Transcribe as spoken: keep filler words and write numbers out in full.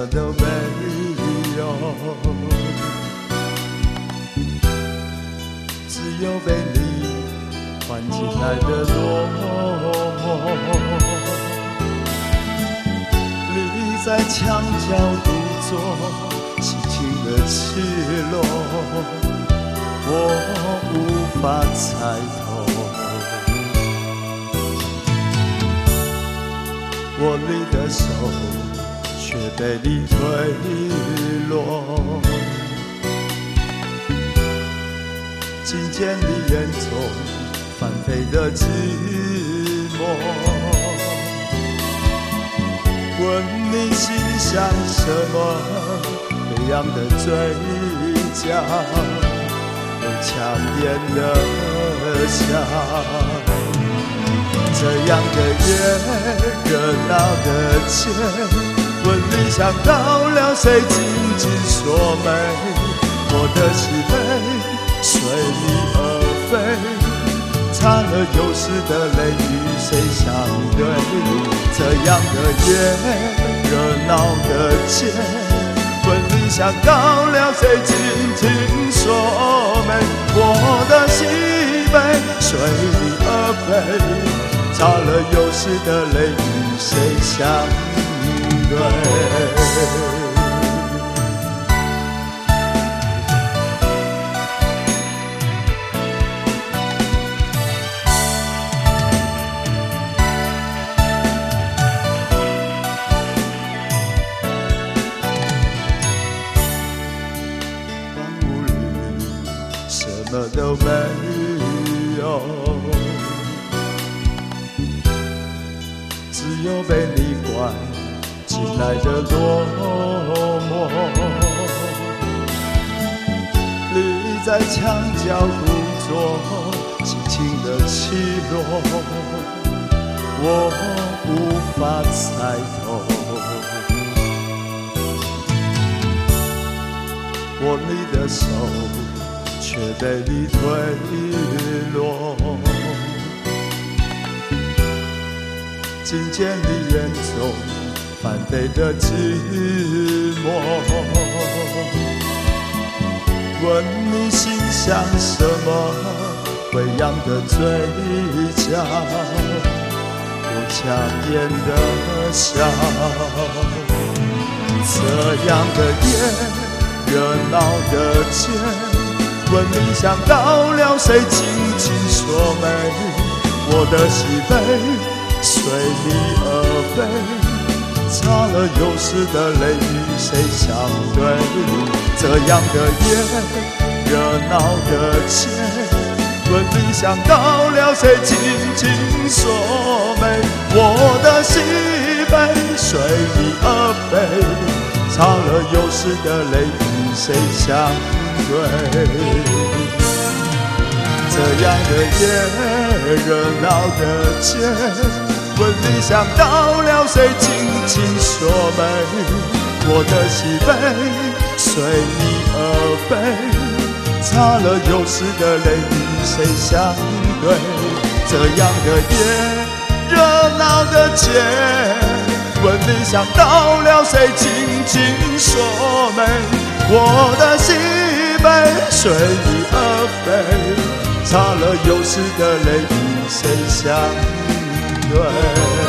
么都没有，只有被你换进来的落寞。你在墙角独坐，轻轻的起落，我无法猜透。握你的手，却被你推落。听见你眼中翻飞的寂寞，问你心想什么？飞扬的嘴角，有强颜的笑。这样的夜，热闹的街，问你想到了谁？紧紧锁眉，我的喜悲随你而飞，擦了又湿的泪与谁相对？这样的夜，热闹的街，问你想到了谁？紧紧锁眉，我的喜悲随你而飞，擦了又湿的泪与谁相对？房屋里什么都没有，只有被你关进来的落寞。你在墙角独坐，轻轻的起落，我无法猜透。握你的手，却被你推落。听见你眼中翻飞的寂寞，问你心想什么？微扬的嘴角，有强颜的笑。这样的夜，热闹的街，问你想到了谁？紧紧锁眉，我的喜悲随你而飞，擦了又湿的泪与谁相对？这样的夜，热闹的街，问你想到了谁？紧紧锁眉，我的喜悲随你而飞，擦了又湿的泪与谁相对？这样的夜，热闹的街，问你想到了谁？紧紧锁眉，我的喜悲随你而飞，擦了又湿的泪与谁相对？这样的夜，热闹的街，问你想到了谁？紧紧锁眉，我的喜悲随你而飞，擦了又湿的泪与谁相对？